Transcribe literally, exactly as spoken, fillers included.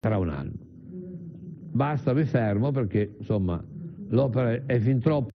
tra un anno. Basta, mi fermo perché insomma l'opera è fin troppo